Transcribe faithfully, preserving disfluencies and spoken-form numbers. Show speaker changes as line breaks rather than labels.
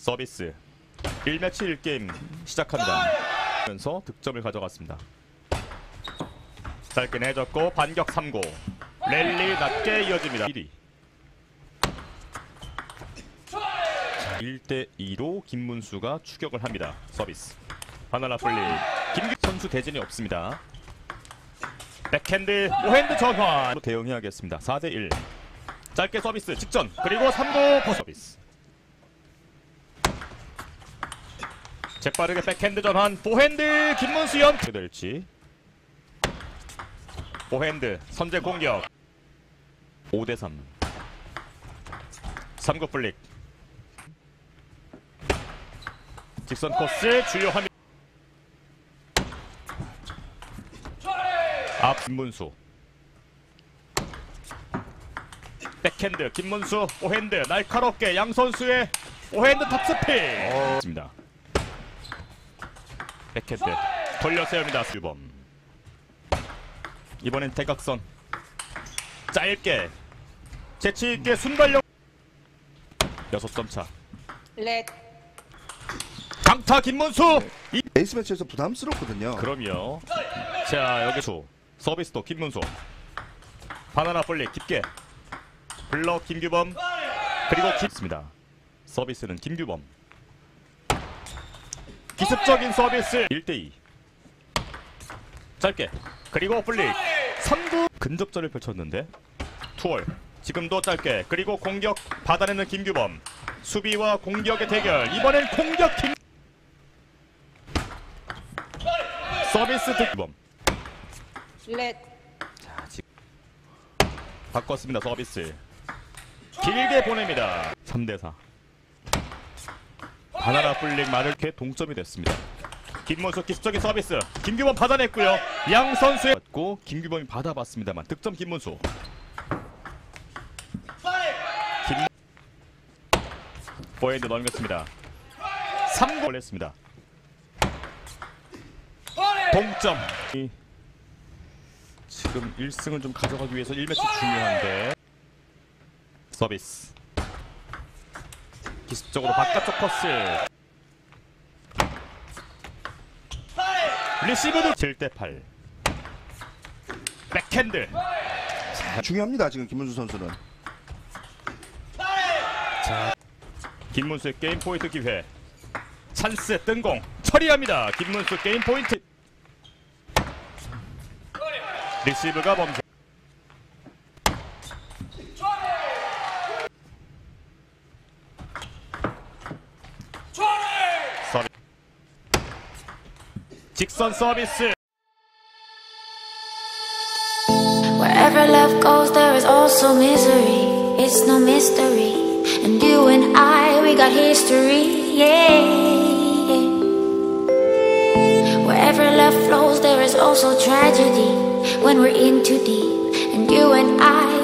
서비스 일 매치 일 게임 시작합니다. 그러면서 득점을 가져갔습니다. 짧게 내줬고 반격 삼 구 랠리 낮게 이어집니다. 일 위 일 대 이로 김문수가 추격을 합니다. 서비스 바나나 플리 김규 선수 대진이 없습니다. 백핸드 오핸드 전환 대응해야겠습니다. 사 대 일 짧게 서비스 직전 그리고 삼 구 서비스 재빠르게 백핸드 전환 포핸드 김문수 연 어떻게 될지 포핸드 선제 공격 오 대 삼 삼 구 플릭 직선 코스 주요합니다. 앞 김문수 백핸드 김문수 오핸드 날카롭게 양 선수의 오핸드 탑스핀 있습니다. 백핸드 돌려 세웁니다. 수범 이번엔 대각선 짧게 재치있게 순발력 여섯 점 차
렛
강타 김문수 이...
에이스 매치에서 부담스럽거든요.
그럼요. 자 여기 수 서비스도 김문수 바나나 볼리 깊게 블럭 김규범 그리고 깊습니다. 서비스는 김규범 기습적인 서비스 일 대 이 짧게 그리고 플릭 삼 구 근접전을 펼쳤는데 투월 지금도 짧게 그리고 공격 받아내는 김규범 수비와 공격의 대결 이번엔 공격 김 서비스 득범
렛
자 지금 바꿨습니다. 서비스 길게 보냅니다. 삼 대 사 바나나 플릭 마를케 동점이 됐습니다. 김문수 기습적인 서비스 김규범 받아냈고요. 양 선수의 받고 김규범이 받아봤습니다만 득점 김문수 김 포핸드 넘겼습니다. 삼 구 올렸습니다. 동점 지금 일 승을 좀 가져가기 위해서 일 매치 중요한데 서비스 기습적으로 바깥쪽 코스 리시브도 칠 대 팔 백핸드
중요합니다. 지금 김문수 선수는.
자 김문수의 게임 포인트 기회 찬스 뜬공 처리합니다. 김문수 게임 포인트 리시브가 멈춰 서비스 직선 서비스
Wherever love goes, there is also misery. It's no mystery. And you and I, we got history. Yeah. Wherever love flows, there is also tragedy. When we're in too deep, and you and I